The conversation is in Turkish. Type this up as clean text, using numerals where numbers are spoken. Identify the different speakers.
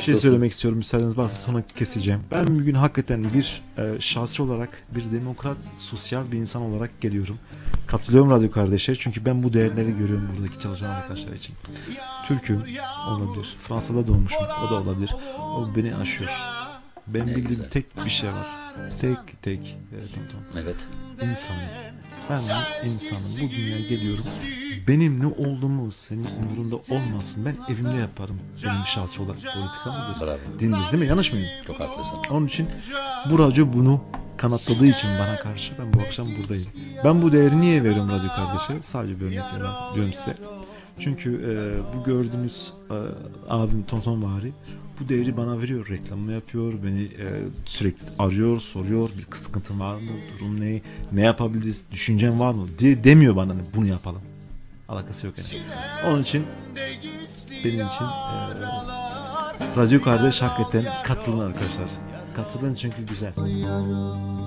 Speaker 1: şey söylemek istiyorum, müsaadeniz varsa sonra keseceğim. Ben bugün hakikaten bir şahsi olarak, bir demokrat, sosyal bir insan olarak geliyorum. Katılıyorum radyo kardeşler, çünkü ben bu değerleri görüyorum buradaki çalışan arkadaşlar için. Türk'üm olabilir, Fransa'da doğmuşum, o da olabilir. O beni aşıyor. Benim bildiğim tek bir şey var. Tek.
Speaker 2: Evet.
Speaker 1: İnsanım. Ben insanım. Bu dünyaya geliyorum. Benim ne olduğumu senin umurunda olmasın. Ben evimde yaparım. Benim şahsi olarak politika mıdır? Dindir, değil mi? Yanlış mıyım?
Speaker 2: Çok haklısın.
Speaker 1: Onun için bu radyo bunu kanıtladığı için bana karşı ben bu akşam buradayım. Ben bu değeri niye veriyorum radyo kardeşe? Sadece bir örnek diyorum size. Çünkü bu gördüğünüz abim Tonton Bahri bu değeri bana veriyor, reklamını yapıyor, beni sürekli arıyor, soruyor, bir sıkıntın var mı, durum ne yapabiliriz, düşüncen var mı diye demiyor bana, bunu yapalım. Alakası yok yani. Onun için benim için radyo kardeş hakikaten katılın arkadaşlar. Katılın çünkü güzel.